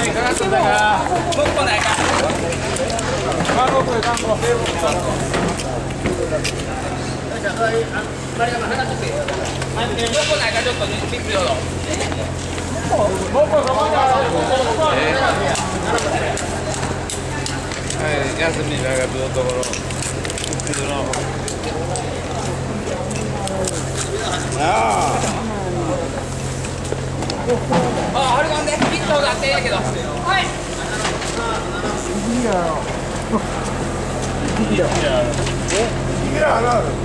かかったんだが。もう来ないか。韓国で韓国。誰か話して。もう来ないかちょっと3秒。はい、休み長くのところ。ああ、あれなんで、ヒットがあっていいけど。はい。いいやろ。いいやろ。